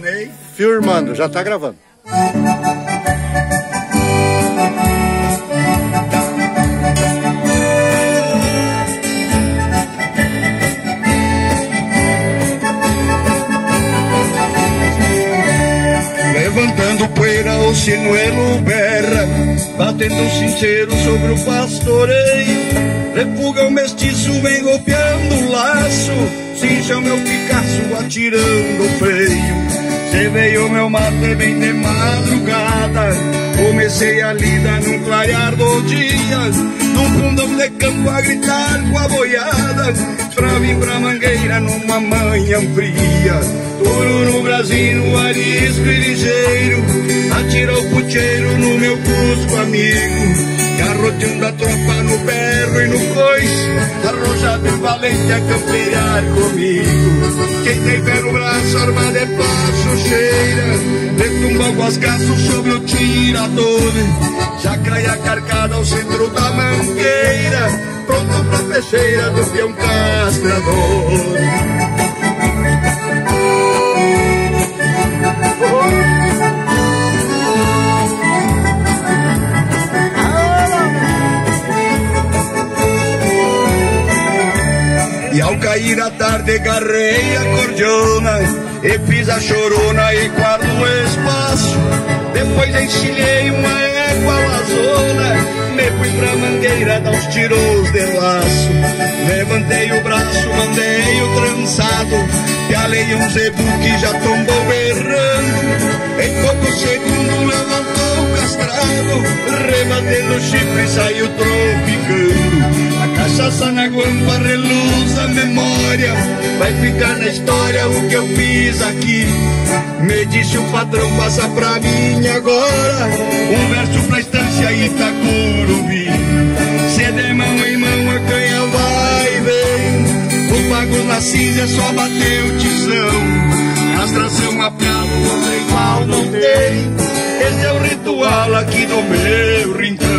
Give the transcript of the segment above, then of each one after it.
Ney. Firmando, já tá gravando. Levantando poeira, o sinuelo berra, batendo cincheiro sobre o pastoreio. Refuga o mestiço, vem golpeando o laço, cincha o meu Picasso, atirando o freio. Cê veio meu mate bem de madrugada, comecei a lida num clarear do dia, num fundão de campo a gritar com a boiada, pra vir pra Mangueira numa manhã fria. Touro no Brasil, arisco e ligeiro, atira o pucheiro no meu cusco amigo, garroteando a tropa no berro e no coice, arrojado e valente a campear comigo. Quem tem pé no braço, arma de passo cheira, retumba o guascaço sobre o tirador, já cai a carcada ao centro da mangueira, pronto pra peixeira do peão castrador. E ao cair a tarde garrei a cordiona e fiz a chorona e guardo o espaço. Depois enchilhei uma égua lazona, me fui pra Mangueira dar uns tiros de laço. Levantei o braço, mandei o trançado, pialei um zebu que já tombou berrando. Em pouco segundo levantou o castrado, rebatendo o chifre e saiu tropicando. A cachaça na guampa reluz a memória, vai ficar na história o que eu fiz aqui. Me disse o patrão, passa pra mim agora um verso pra estância Itacurubi. Se de mão em mão a canha vai e vem, o pago na cinza só bateu tição. Castração a pialo, outra igual não tem, esse é o ritual aqui no meu rincão.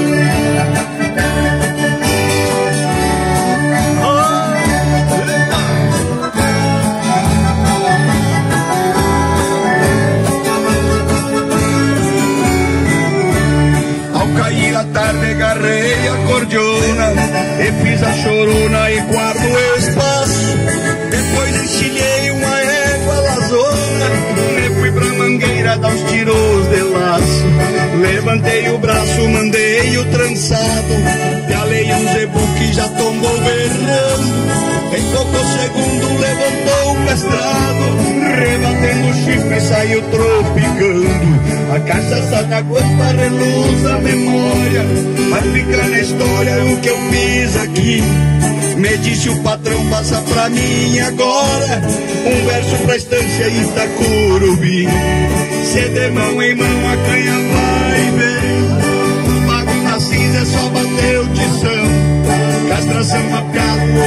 Cair a tarde, agarrei a cordiona e fiz a chorona e guardo o espaço. Depois enchilhei uma égua lazona, me fui pra Mangueira dar uns tiros de laço. Levantei o braço, mandei o trançado, pialei um zebu que já tombou berrando. Em pouco segundo levantou o castrado, rebatendo o chifre e saiu tropicando. A cachaça na guampa reluz a memória, vai ficar na história o que eu fiz aqui. Me disse o patrão, passa pra mim agora um verso pra estância Itacurubi. Se de mão em mão a canha vai e vem, o pago na cinza só bateu tição. Castração a pialo,